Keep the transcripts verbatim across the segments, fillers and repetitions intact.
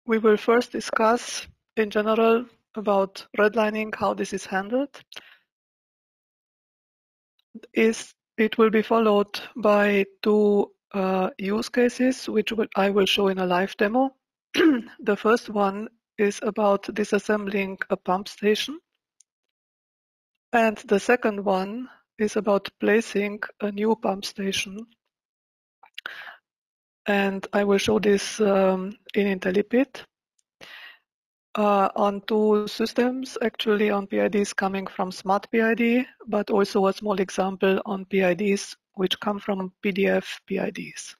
we will first discuss in general about redlining, how this is handled. Is it will be followed by two uh, use cases, which will, I will show in a live demo. The first one is about disassembling a pump station. And the second one is about placing a new pump station. And I will show this um, in IntelliPit. Uh, on two systems, actually on P I Ds coming from Smart P I D, but also a small example on P I Ds which come from P D F P I Ds.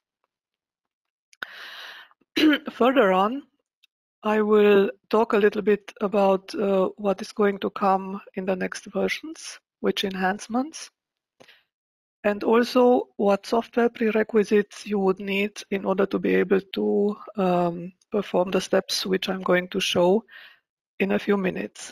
Further on, I will talk a little bit about uh, what is going to come in the next versions, which enhancements, and also what software prerequisites you would need in order to be able to um, perform the steps which I'm going to show in a few minutes.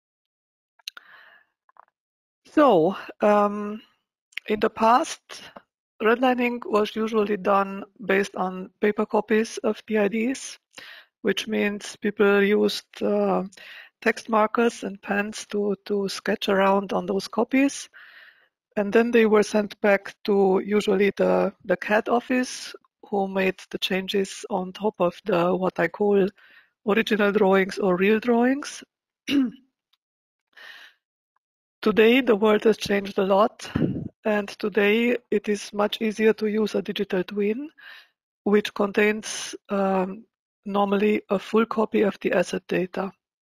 So, um, in the past, redlining was usually done based on paper copies of P I Ds, which means people used uh, text markers and pens to, to sketch around on those copies. And then they were sent back to usually the, the C A D office, who made the changes on top of the what I call original drawings or real drawings. Today, the world has changed a lot, and today it is much easier to use a digital twin, which contains um, normally a full copy of the asset data.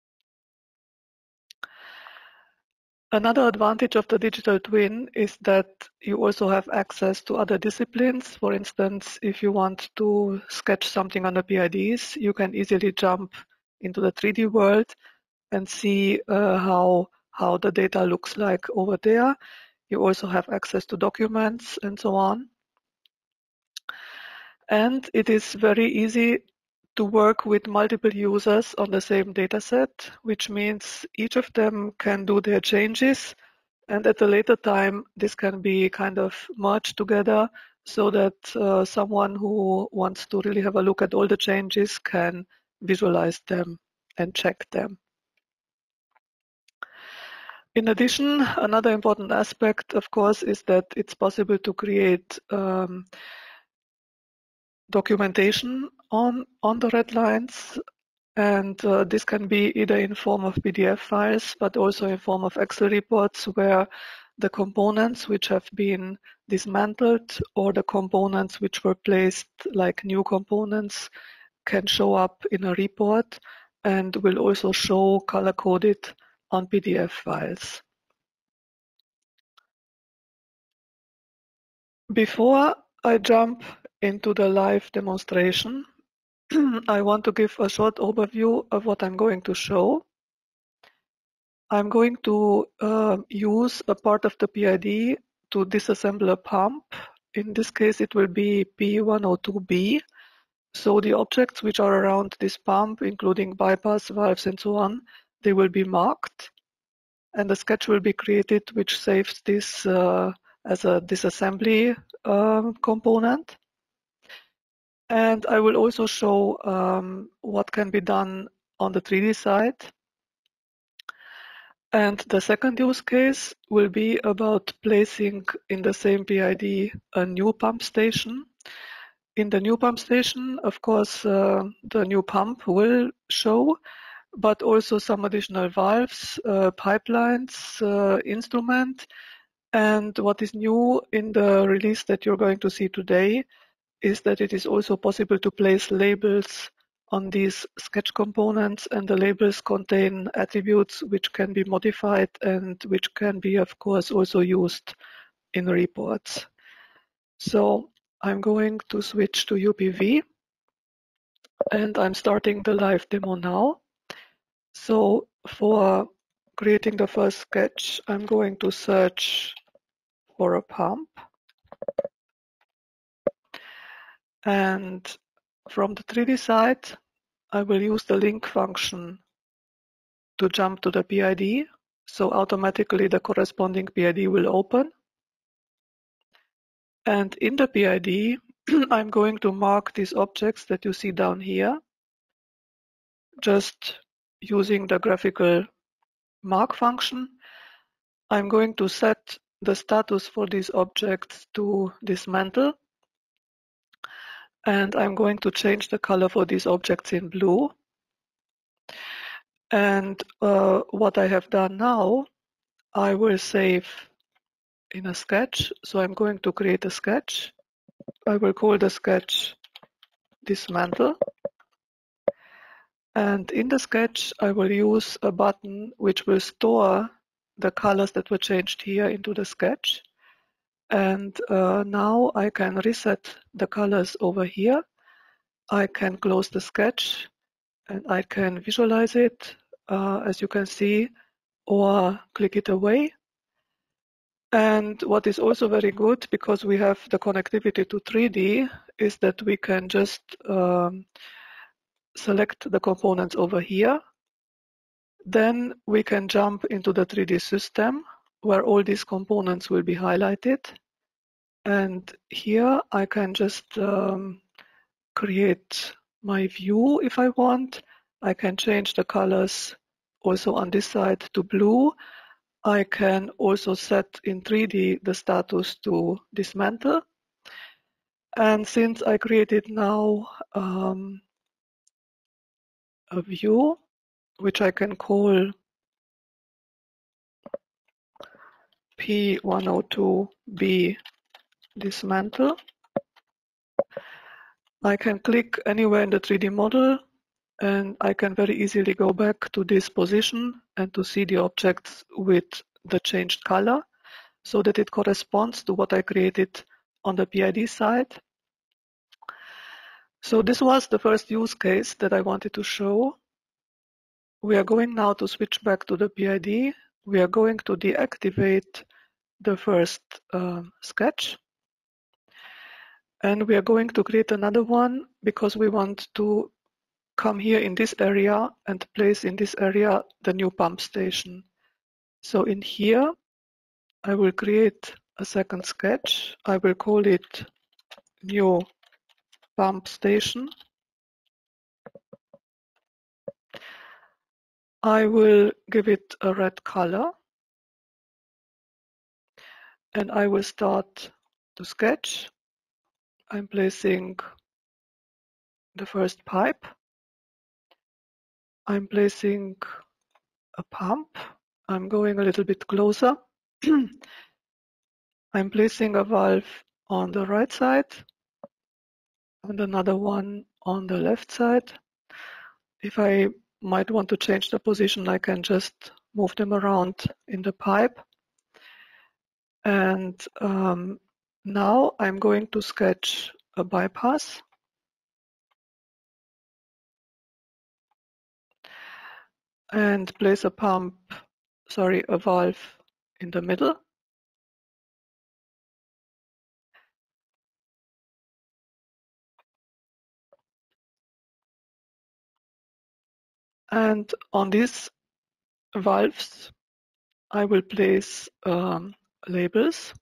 Another advantage of the digital twin is that you also have access to other disciplines. For instance, if you want to sketch something on the P I Ds, you can easily jump into the three D world and see uh, how, how the data looks like over there. You also have access to documents and so on. And it is very easy to work with multiple users on the same dataset, which means each of them can do their changes. And at a later time, this can be kind of merged together so that uh, someone who wants to really have a look at all the changes can visualize them and check them. In addition, another important aspect, of course, is that it's possible to create um, documentation on, on the redlines, and uh, this can be either in form of P D F files, but also in form of Excel reports where the components which have been dismantled or the components which were placed like new components can show up in a report and will also show color-coded on P D F files. Before I jump into the live demonstration, I want to give a short overview of what I'm going to show. I'm going to uh, use a part of the P I D to disassemble a pump. In this case, it will be P one oh two B. So the objects which are around this pump, including bypass valves and so on, they will be marked. And a sketch will be created which saves this uh, as a disassembly uh, component. And I will also show um, what can be done on the three D side. And the second use case will be about placing in the same P I D a new pump station. In the new pump station, of course, uh, the new pump will show, but also some additional valves, uh, pipelines, uh, instrument. And what is new in the release that you're going to see today is that it is also possible to place labels on these sketch components, and the labels contain attributes which can be modified and which can be, of course, also used in reports. So I'm going to switch to U P V, and I'm starting the live demo now. So for creating the first sketch, I'm going to search for a pump. And from the three D side, I will use the link function to jump to the P I D. So automatically the corresponding P I D will open. And in the P I D, I'm going to mark these objects that you see down here. just using the graphical mark function. I'm going to set the status for these objects to dismantle, and I'm going to change the color for these objects in blue. And uh, what I have done now, I will save in a sketch. So I'm going to create a sketch. I will call the sketch dismantle. And in the sketch, I will use a button which will store the colors that were changed here into the sketch. And uh, now I can reset the colors over here. I can close the sketch and I can visualize it, uh, as you can see, or click it away. And what is also very good, because we have the connectivity to three D, is that we can just um, select the components over here. Then we can jump into the three D system where all these components will be highlighted. And here I can just um, create my view if I want. I can change the colors also on this side to blue. I can also set in three D the status to dismantle. And since I created now um, a view, which I can call P one oh two B dismantle, I can click anywhere in the three D model and I can very easily go back to this position and to see the objects with the changed color so that it corresponds to what I created on the P I D side. So this was the first use case that I wanted to show. We are going now to switch back to the P I D. We are going to deactivate the first uh, sketch. And we are going to create another one because we want to come here in this area and place in this area the new pump station. So in here, I will create a second sketch. I will call it new pump station. I will give it a red color. And I will start to sketch. I'm placing the first pipe. I'm placing a pump. I'm going a little bit closer. I'm placing a valve on the right side and another one on the left side. If I might want to change the position, I can just move them around in the pipe. And um, now I'm going to sketch a bypass. And place a pump, sorry, a valve in the middle. And on these valves, I will place um, labels.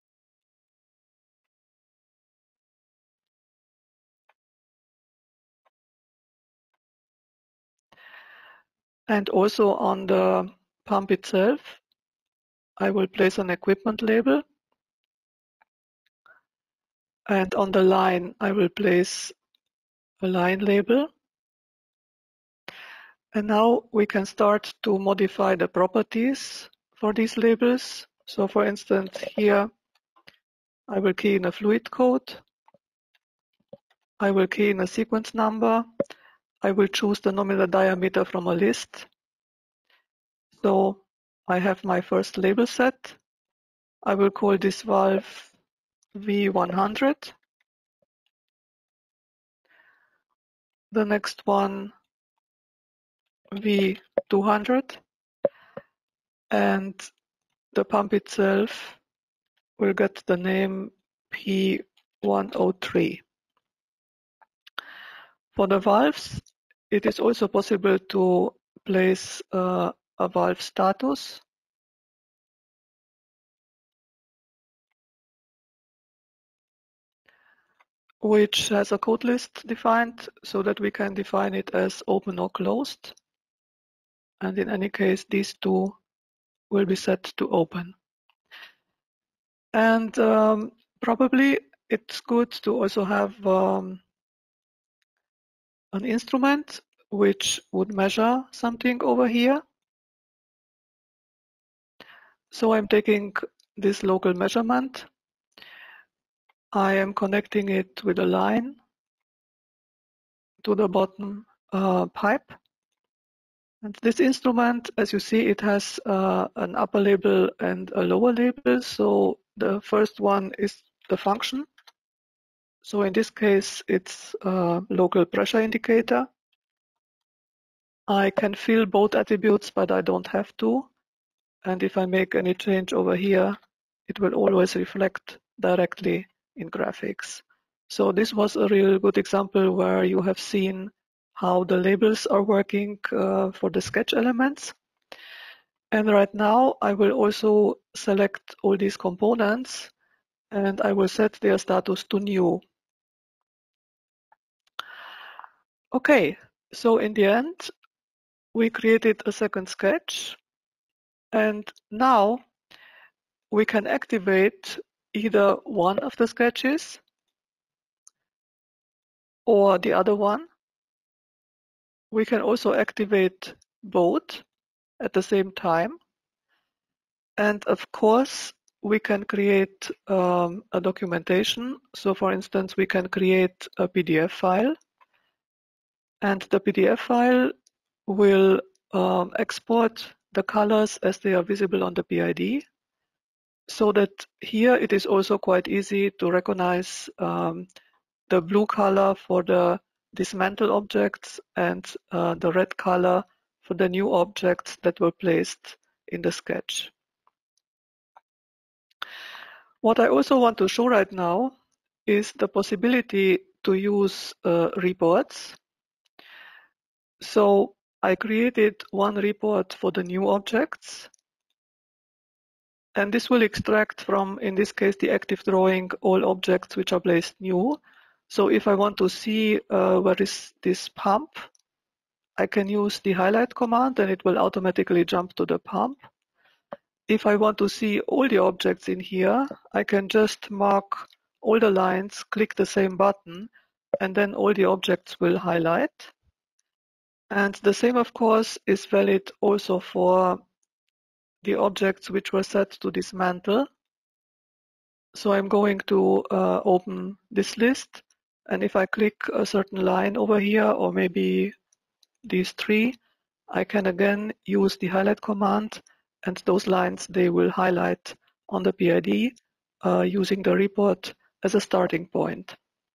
And also on the pump itself, I will place an equipment label. And on the line, I will place a line label. And now we can start to modify the properties for these labels. So for instance, here, I will key in a fluid code. I will key in a sequence number. I will choose the nominal diameter from a list. So I have my first label set. I will call this valve V one hundred. The next one V two hundred. And the pump itself will get the name P one oh three. For the valves, it is also possible to place uh, a valve status. which has a code list defined so that we can define it as open or closed. And in any case, these two will be set to open. And um, probably it's good to also have um, an instrument which would measure something over here. So I'm taking this local measurement. I am connecting it with a line to the bottom uh, pipe. And this instrument, as you see, it has uh, an upper label and a lower label. So the first one is the function. So in this case, it's a local pressure indicator. I can fill both attributes, but I don't have to. And if I make any change over here, it will always reflect directly in graphics. So this was a real good example where you have seen how the labels are working uh, for the sketch elements. And right now I will also select all these components and I will set their status to new. Okay, so in the end, we created a second sketch, and now we can activate either one of the sketches or the other one. We can also activate both at the same time. And of course, we can create um, a documentation. So for instance, we can create a P D F file. And the P D F file will um, export the colors as they are visible on the P I D. So that here it is also quite easy to recognize um, the blue color for the dismantled objects and uh, the red color for the new objects that were placed in the sketch. What I also want to show right now is the possibility to use uh, reports. So I created one report for the new objects, and this will extract from, in this case, the active drawing, all objects which are placed new. So if I want to see uh, where is this pump, I can use the highlight command and it will automatically jump to the pump. If I want to see all the objects in here, I can just mark all the lines, click the same button, and then all the objects will highlight. And the same, of course, is valid also for the objects which were set to dismantle. So I'm going to uh, open this list, and if I click a certain line over here, or maybe these three, I can again use the highlight command, and those lines, they will highlight on the P I D uh, using the report as a starting point.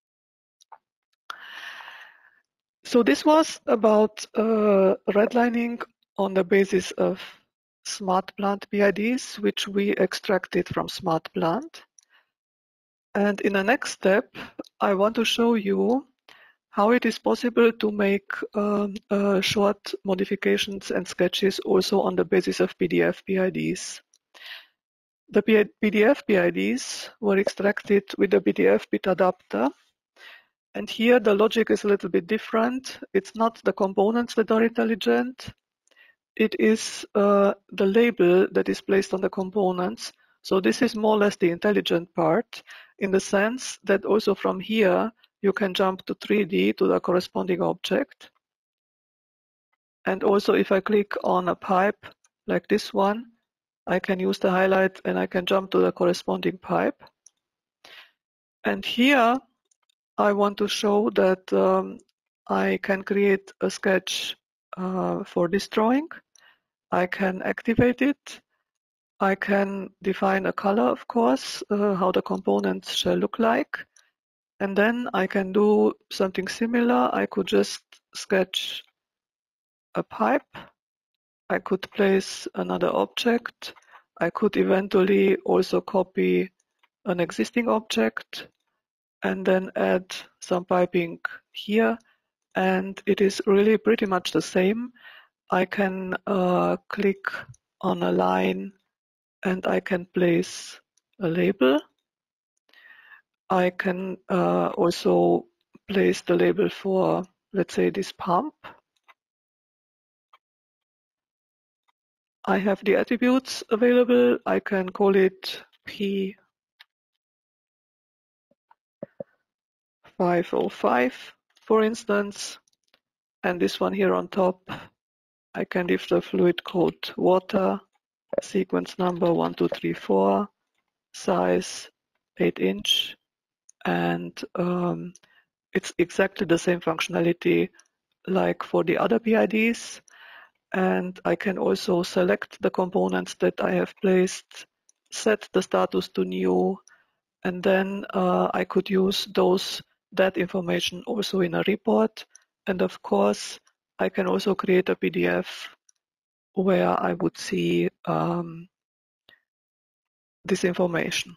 So this was about uh, redlining on the basis of SmartPlant P I Ds, which we extracted from SmartPlant. And in the next step, I want to show you how it is possible to make um, uh, short modifications and sketches also on the basis of P D F P I Ds. The P D F P I Ds were extracted with the P D F bit adapter. And here the logic is a little bit different. It's not the components that are intelligent. It is uh, the label that is placed on the components. So this is more or less the intelligent part, in the sense that also from here, you can jump to three D to the corresponding object. And also if I click on a pipe like this one, I can use the highlight and I can jump to the corresponding pipe. And here, I want to show that um, I can create a sketch uh, for this drawing. I can activate it. I can define a color, of course, uh, how the components shall look like. And then I can do something similar. I could just sketch a pipe. I could place another object. I could eventually also copy an existing object and then add some piping here, and it is really pretty much the same. I can uh, click on a line and I can place a label. I can uh, also place the label for, let's say, this pump. I have the attributes available. I can call it P five oh five, for instance, and this one here on top, I can give the fluid code water, sequence number one two three four, size eight inch, and um, it's exactly the same functionality like for the other P I Ds. And I can also select the components that I have placed, set the status to new, and then uh, I could use those that information also in a report. And of course, I can also create a P D F where I would see um, this information.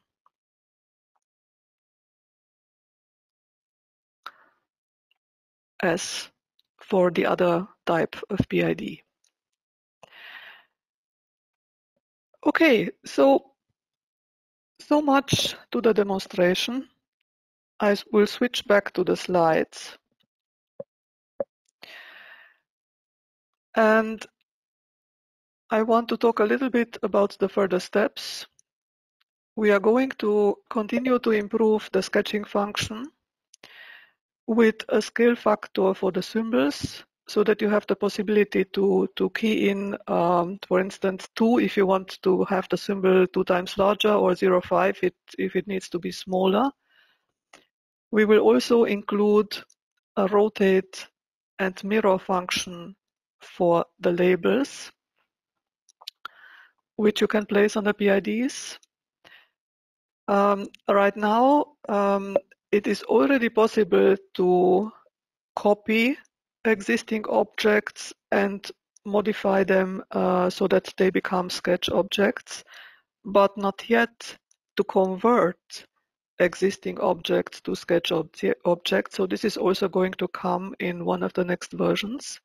As for the other type of P I D. Okay, so so much to the demonstration. I will switch back to the slides. And I want to talk a little bit about the further steps. We are going to continue to improve the sketching function with a scale factor for the symbols, so that you have the possibility to, to key in, um, for instance, two if you want to have the symbol two times larger, or zero point five it, if it needs to be smaller. We will also include a rotate and mirror function for the labels, which you can place on the P I Ds. Um, right now, um, it is already possible to copy existing objects and modify them uh, so that they become sketch objects, but not yet to convert existing objects to sketch obje objects. So this is also going to come in one of the next versions.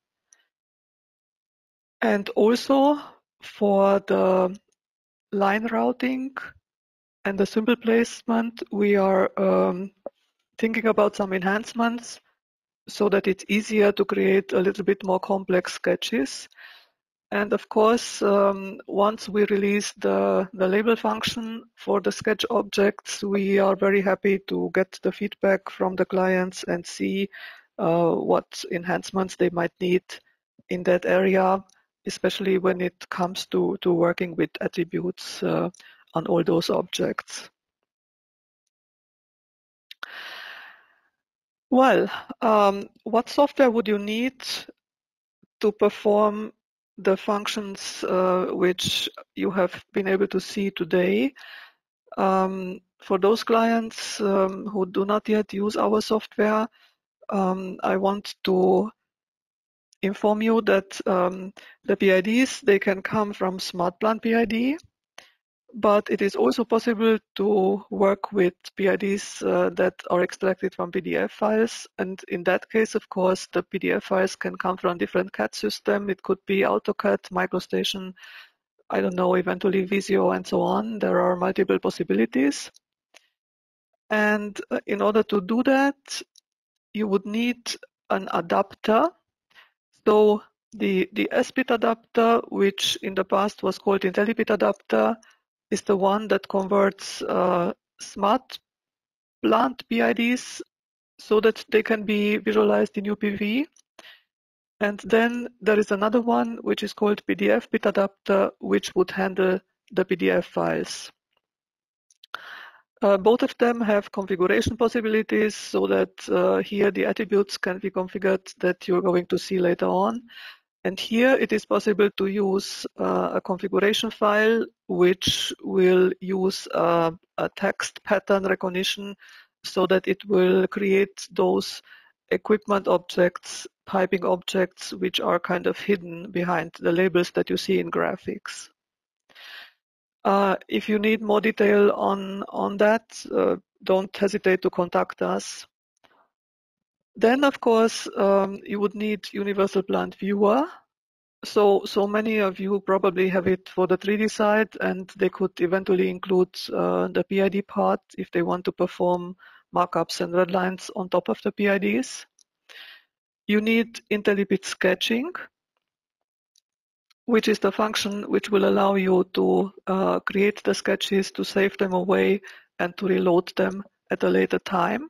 And also for the line routing and the symbol placement, we are um, thinking about some enhancements so that it's easier to create a little bit more complex sketches. And of course, um, once we release the, the label function for the sketch objects, we are very happy to get the feedback from the clients and see uh, what enhancements they might need in that area, especially when it comes to, to working with attributes uh, on all those objects. Well, um, what software would you need to perform the functions uh, which you have been able to see today? Um, for those clients um, who do not yet use our software, um, I want to inform you that um, the P I Ds, they can come from SmartPlant P I D, but it is also possible to work with P I Ds uh, that are extracted from P D F files. And in that case, of course, the P D F files can come from different C A D systems. It could be AutoCAD, MicroStation, I don't know, eventually Visio and so on. There are multiple possibilities. And uh, in order to do that, you would need an adapter. So the, the S bit adapter, which in the past was called IntelliBit adapter, is the one that converts uh, SmartPlant P I Ds so that they can be visualized in U P V. And then there is another one which is called P D F bit adapter, which would handle the P D F files. Uh, both of them have configuration possibilities, so that uh, here the attributes can be configured that you're going to see later on. And here it is possible to use uh, a configuration file which will use uh, a text pattern recognition so that it will create those equipment objects, piping objects, which are kind of hidden behind the labels that you see in graphics. Uh, if you need more detail on, on that, uh, don't hesitate to contact us. Then, of course, um, you would need Universal Plant Viewer. So, so many of you probably have it for the three D side, and they could eventually include uh, the P I D part if they want to perform markups and redlines on top of the P I Ds. You need IntelliBit sketching, which is the function which will allow you to uh, create the sketches, to save them away, and to reload them at a later time.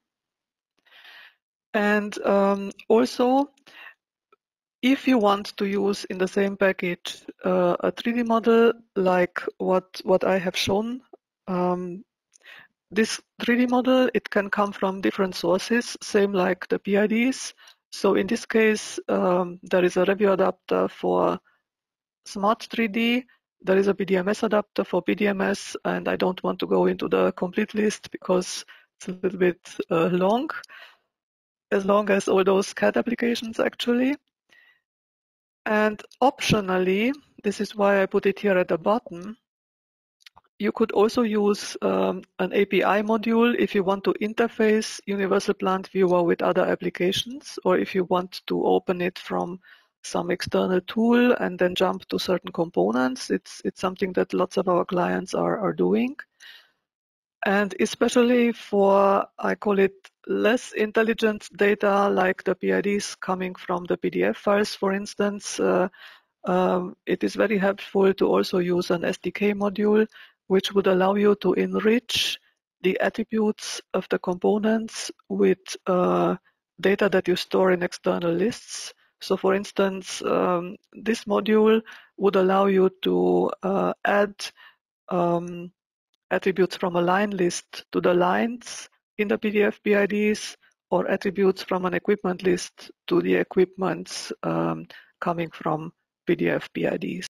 And um, also, if you want to use in the same package uh, a three D model like what, what I have shown, um, this three D model, it can come from different sources, same like the P I Ds. So in this case, um, there is a review adapter for Smart three D, there is a B D M S adapter for B D M S, and I don't want to go into the complete list because it's a little bit uh, long, as long as all those C A D applications actually. And optionally, this is why I put it here at the bottom, you could also use um, an A P I module if you want to interface Universal Plant Viewer with other applications, or if you want to open it from some external tool and then jump to certain components. It's, it's something that lots of our clients are, are doing. And especially for, I call it less intelligent data, like the P I Ds coming from the P D F files, for instance, uh, um, it is very helpful to also use an S D K module, which would allow you to enrich the attributes of the components with uh, data that you store in external lists. So for instance, um, this module would allow you to uh, add um, attributes from a line list to the lines in the P D F P I Ds, or attributes from an equipment list to the equipments um, coming from P D F P I Ds.